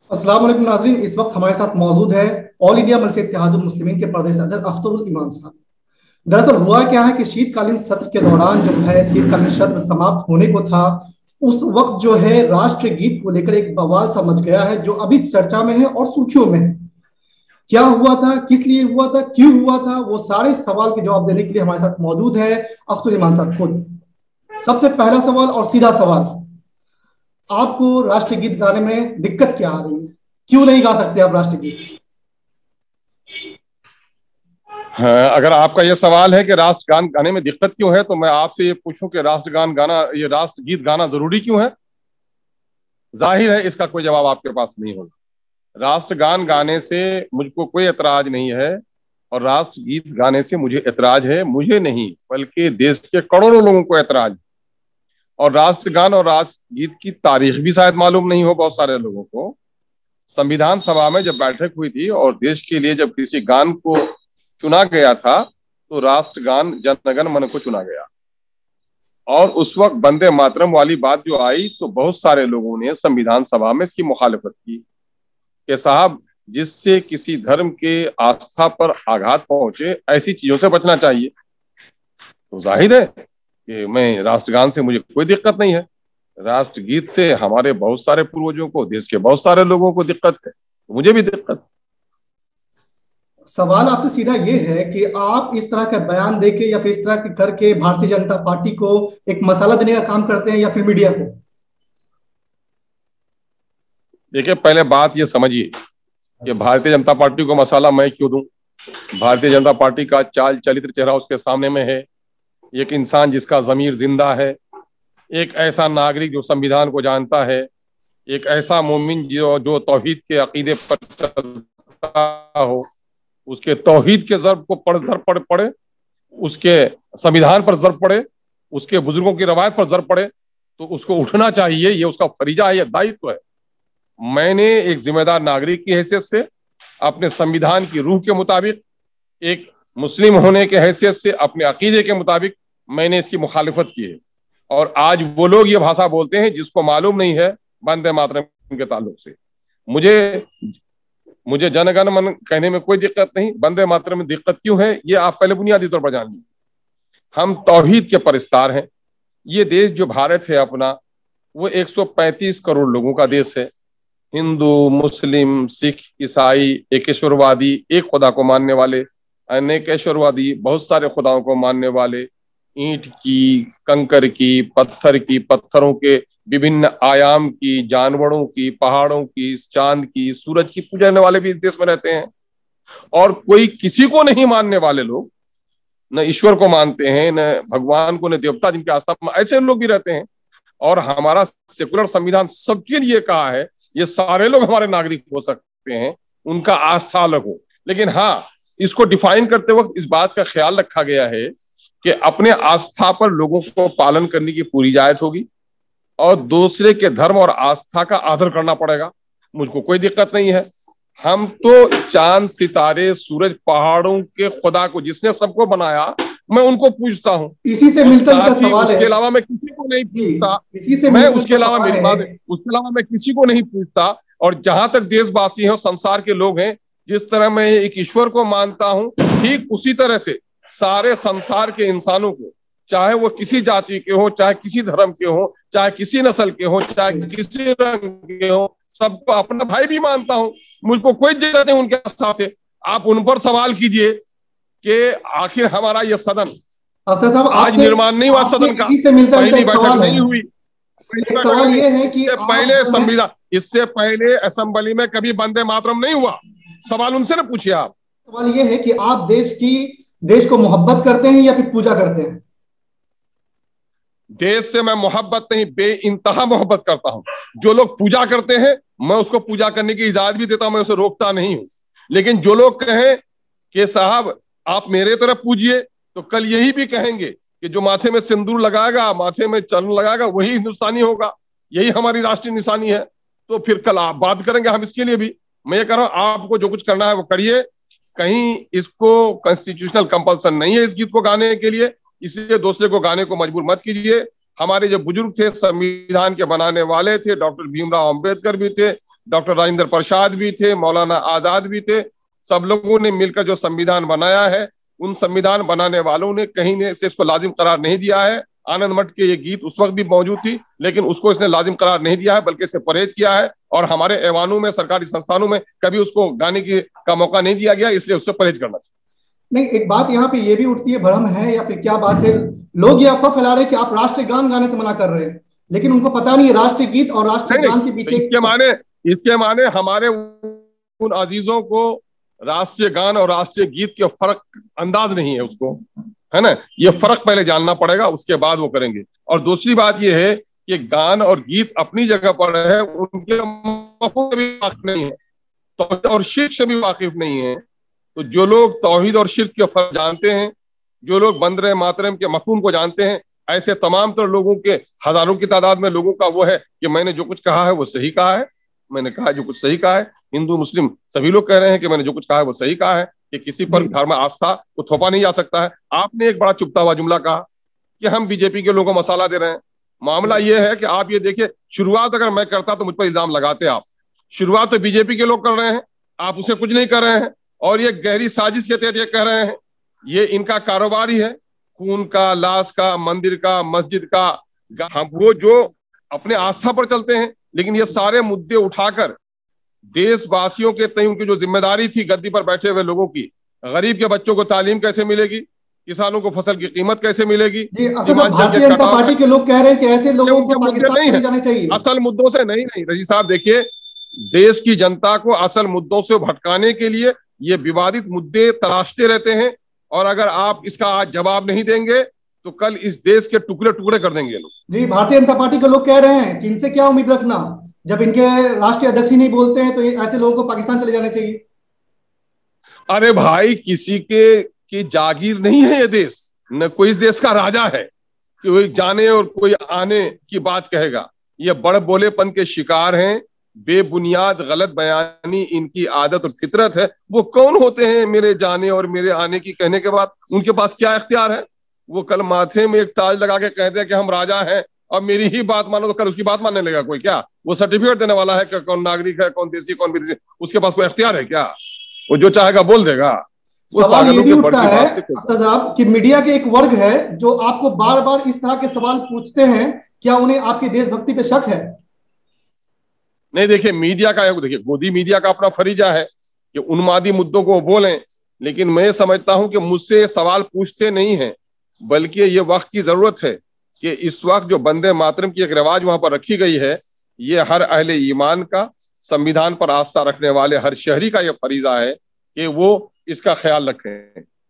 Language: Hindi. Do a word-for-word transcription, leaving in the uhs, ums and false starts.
अस्सलाम वालेकुम नाज़रीन, इस वक्त हमारे साथ मौजूद है ऑल इंडिया मजलिस इत्तेहादुल मुस्लिमीन के प्रदेश अध्यक्ष अख्तरुल ईमान साहब। दरअसल हुआ क्या है कि शीतकालीन सत्र के दौरान जो है शीतकालीन सत्र समाप्त होने को था, उस वक्त जो है राष्ट्रीय गीत को लेकर एक बवाल सा मच गया है जो अभी चर्चा में है और सुर्खियों में है। क्या हुआ था, किस लिए हुआ था, क्यों हुआ था, वो सारे सवाल के जवाब देने के लिए हमारे साथ मौजूद है अख्तरुल ईमान साहब खुद। सबसे पहला सवाल और सीधा सवाल, आपको राष्ट्रीय गीत गाने में दिक्कत क्या आ रही है? क्यों नहीं गा सकते आप राष्ट्रीय गीत? हाँ, अगर आपका यह सवाल है कि राष्ट्रगान गाने में दिक्कत क्यों है, तो मैं आपसे ये पूछूं कि राष्ट्रगान गाना, ये राष्ट्रगीत गाना जरूरी क्यों है? जाहिर है इसका कोई जवाब आपके पास नहीं होगा। राष्ट्रगान गाने से मुझको कोई एतराज नहीं है और राष्ट्रगीत गाने से मुझे एतराज है। मुझे नहीं बल्कि देश के करोड़ों लोगों को एतराज। और राष्ट्रगान और राष्ट्रगीत की तारीख भी शायद मालूम नहीं हो बहुत सारे लोगों को। संविधान सभा में जब बैठक हुई थी और देश के लिए जब किसी गान को चुना गया था तो राष्ट्रगान जन गण मन को चुना गया। और उस वक्त वंदे मातरम वाली बात जो आई तो बहुत सारे लोगों ने संविधान सभा में इसकी मुखालिफत की कि साहब, जिससे किसी धर्म के आस्था पर आघात पहुंचे ऐसी चीजों से बचना चाहिए। तो जाहिर है कि मैं राष्ट्रगान से मुझे कोई दिक्कत नहीं है। राष्ट्रगीत से हमारे बहुत सारे पूर्वजों को, देश के बहुत सारे लोगों को दिक्कत है, तो मुझे भी दिक्कत। सवाल आपसे सीधा ये है कि आप इस तरह का बयान देके या फिर इस तरह के करके भारतीय जनता पार्टी को एक मसाला देने का काम करते हैं या फिर मीडिया को? देखिए, पहले बात ये समझिए कि भारतीय जनता पार्टी को मसाला मैं क्यों दूं। भारतीय जनता पार्टी का चाल चरित्र चेहरा उसके सामने में है। एक इंसान जिसका जमीर जिंदा है, एक ऐसा नागरिक जो संविधान को जानता है, एक ऐसा मोमिन जो जो तौहीद के अकीदे पर चलता हो, उसके तौहीद के ज़र्ब को पढ़ जर पढ़ पड़े, उसके संविधान पर जर्ब पड़े, उसके बुजुर्गों की रवायत पर जर्ब पड़े, तो उसको उठना चाहिए। ये उसका फरीजा है, ये दायित्व है। मैंने एक जिम्मेदार नागरिक की हैसियत से, अपने संविधान की रूह के मुताबिक, एक मुस्लिम होने के हैसियत से, अपने अकीदे के मुताबिक मैंने इसकी मुखालिफत की है। और आज वो लोग ये भाषा बोलते हैं जिसको मालूम नहीं है वंदे मातरम के ताल्लुक से। मुझे मुझे जनगण मन कहने में कोई दिक्कत नहीं। वंदे मातरम में दिक्कत क्यों है, ये आप पहले बुनियादी तौर पर जान लीजिए। हम तौहीद के परिस्तार हैं। ये देश जो भारत है अपना, वो एक सौ पैंतीस करोड़ लोगों का देश है। हिंदू, मुस्लिम, सिख, ईसाई, एकेश्वरवादी, एक खुदा को मानने वाले, अनेकेश्वरवादी, बहुत सारे खुदाओं को मानने वाले, ईंट की, कंकर की, पत्थर की, पत्थरों के विभिन्न आयाम की, जानवरों की, पहाड़ों की, चांद की, सूरज की पूजा करने वाले भी इस देश में रहते हैं। और कोई किसी को नहीं मानने वाले लोग, न ईश्वर को मानते हैं, न भगवान को, न देवता जिनकी आस्था, ऐसे लोग भी रहते हैं। और हमारा सेकुलर संविधान सबके लिए कहा है ये सारे लोग हमारे नागरिक हो सकते हैं, उनका आस्था अलग हो। लेकिन हाँ, इसको डिफाइन करते वक्त इस बात का ख्याल रखा गया है कि अपने आस्था पर लोगों को पालन करने की पूरी इजाजत होगी और दूसरे के धर्म और आस्था का आदर करना पड़ेगा। मुझको कोई दिक्कत नहीं है। हम तो चांद, सितारे, सूरज, पहाड़ों के खुदा को, जिसने सबको बनाया, मैं उनको पूजता हूँ। इसी से मिलता जुलता सवाल है। उसके अलावा मैं किसी को नहीं पूछता। इसी से मैं उसके अलावा मेरी बात है, उसके अलावा मैं किसी को नहीं पूछता। और जहां तक देशवासी हैं, संसार के लोग हैं, जिस तरह मैं एक ईश्वर को मानता हूं, ठीक उसी तरह से सारे संसार के इंसानों को, चाहे वो किसी जाति के हो, चाहे किसी धर्म के हो, चाहे किसी नस्ल के हो, चाहे किसी रंग के हो, सबको अपना भाई भी मानता हूं। मुझको कोई दिक्कत नहीं उनके साथ से। आप उन पर सवाल कीजिए कि आखिर हमारा यह सदन आज निर्माण नहीं हुआ, सदन का पहली बैठक नहीं हुई। सवाल ये है कि पहले संविधान, इससे पहले असेंबली में कभी वंदे मातरम नहीं हुआ। सवाल उनसे ना पूछिए आप। सवाल ये है कि आप देश की देश को मोहब्बत करते हैं या फिर पूजा करते हैं? देश से मैं मोहब्बत नहीं, बेइंतहा मोहब्बत करता हूं। जो लोग पूजा करते हैं मैं उसको पूजा करने की इजाजत भी देता हूं, मैं उसे रोकता नहीं हूं। लेकिन जो लोग कहें कि साहब आप मेरे तरफ पूजिए, तो कल यही भी कहेंगे कि जो माथे में सिंदूर लगाएगा, माथे में चरण लगाएगा, वही हिंदुस्तानी होगा, यही हमारी राष्ट्रीय निशानी है। तो फिर कल आप बात करेंगे हम इसके लिए भी। मैं ये कह रहा हूं, आपको जो कुछ करना है वो करिए। कहीं इसको कॉन्स्टिट्यूशनल कंपल्सन नहीं है इस गीत को गाने के लिए, इसलिए दूसरे को गाने को मजबूर मत कीजिए। हमारे जो बुजुर्ग थे, संविधान के बनाने वाले थे, डॉक्टर भीमराव अंबेडकर भी थे, डॉक्टर राजेंद्र प्रसाद भी थे, मौलाना आजाद भी थे। सब लोगों ने मिलकर जो संविधान बनाया है, उन संविधान बनाने वालों ने कहीं ने से इसको लाजिम करार नहीं दिया है। आनंद मठ के ये गीत उस वक्त भी मौजूद थी, लेकिन उसको इसने लाजिम करार नहीं दिया है, बल्कि इससे परहेज किया है। और हमारे ऐवानों में, सरकारी संस्थानों में कभी उसको गाने की का मौका नहीं दिया गया, इसलिए उससे परहेज करना चाहिए। नहीं, एक बात यहाँ पे ये भी उठती है, भ्रम है या फिर क्या बात है, लोग ये अफवाह फैला रहे हैं कि आप राष्ट्रीय गान गाने से मना कर रहे हैं, लेकिन उनको पता नहीं है राष्ट्रीय गीत और राष्ट्रीय गान के पीछे इसके माने इसके माने हमारे उन अजीजों को राष्ट्रीय गान और राष्ट्रीय गीत के फर्क अंदाज नहीं है, उसको, है ना। ये फर्क पहले जानना पड़ेगा, उसके बाद वो करेंगे। और दूसरी बात ये है कि गान और गीत अपनी जगह पर है, उनके मफहूम से भी वाकिफ नहीं है, तौहीद और शिर्क से भी वाकिफ नहीं है। तो जो लोग तौहीद और शिर्क के फर्क जानते हैं, जो लोग वंदे मातरम के मफहूम को जानते हैं, ऐसे तमाम तर लोगों के, हजारों की तादाद में लोगों का वो है कि मैंने जो कुछ कहा है वो सही कहा है, मैंने कहा जो कुछ सही कहा है। हिंदू मुस्लिम सभी लोग कह रहे हैं कि मैंने जो कुछ कहा है वो सही कहा है, कि किसी पर धर्म आस्था को थोपा नहीं जा सकता है। आपने एक बड़ा चुभता हुआ जुमला कहा कि हम बीजेपी के लोगों को मसाला दे रहे हैं। मामला ये है कि आप ये देखिए, शुरुआत अगर मैं करता तो मुझ पर इल्जाम लगाते आप। शुरुआत तो बीजेपी के लोग कर रहे हैं, आप उसे कुछ नहीं कर रहे हैं, और ये गहरी साजिश के तहत ये कह रहे हैं। ये इनका कारोबार ही है, खून का, लाश का, मंदिर का, मस्जिद का। हम वो जो अपने आस्था पर चलते हैं, लेकिन ये सारे मुद्दे उठाकर देशवासियों के तय उनकी जो जिम्मेदारी थी गद्दी पर बैठे हुए लोगों की, गरीब के बच्चों को तालीम कैसे मिलेगी, किसानों को फसल की कीमत कैसे मिलेगी, भारतीय जनता पार्टी के लोग कह रहे हैं कि ऐसे लोगों को पाकिस्तान नहीं जाने चाहिए। असल मुद्दों से नहीं नहीं रजी साहब, देखिए, देश की जनता को असल मुद्दों से भटकाने के लिए ये विवादित मुद्दे तराशते रहते हैं, और अगर आप इसका आज जवाब नहीं देंगे तो कल इस देश के टुकड़े टुकड़े कर देंगे लोग। जी, भारतीय जनता पार्टी के लोग कह रहे हैं कि इनसे क्या उम्मीद रखना, जब इनके राष्ट्रीय अध्यक्ष ही नहीं बोलते हैं तो ऐसे लोगों को पाकिस्तान चले जाने चाहिए। अरे भाई, किसी के की जागीर नहीं है ये देश, न कोई इस देश का राजा है कि कोई जाने और कोई आने की बात कहेगा। ये बड़ बोलेपन के शिकार हैं, बेबुनियाद गलत बयानी इनकी आदत और फितरत है। वो कौन होते हैं मेरे जाने और मेरे आने की कहने के बाद? उनके पास क्या इख्तियार है? वो कल माथे में एक ताज लगा के कहते हैं कि हम राजा हैं और मेरी ही बात मानो, तो कल उसकी बात मानने लगेगा कोई? क्या वो सर्टिफिकेट देने वाला है कि कौन नागरिक है, कौन देसी, कौन विदेशी? उसके पास कोई इख्तियार है क्या? वो जो चाहेगा बोल देगा। सवाल ये भी उठता है अख्तर साहब कि मीडिया के एक वर्ग है जो आपको बार बार इस तरह के सवाल पूछते हैं, क्या उन्हें आपकी देशभक्ति पे शक है? नहीं, देखिए, मीडिया का देखिए गोदी मीडिया का अपना फरीजा है कि उन्मादी मुद्दों को बोलें, लेकिन मैं समझता हूं कि मुझसे सवाल पूछते नहीं हैं, बल्कि ये वक्त की जरूरत है कि इस वक्त जो वंदे मातरम की एक रिवाज वहां पर रखी गई है, ये हर अहले ईमान का, संविधान पर आस्था रखने वाले हर शहरी का ये फरीजा है कि वो इसका ख्याल रखें।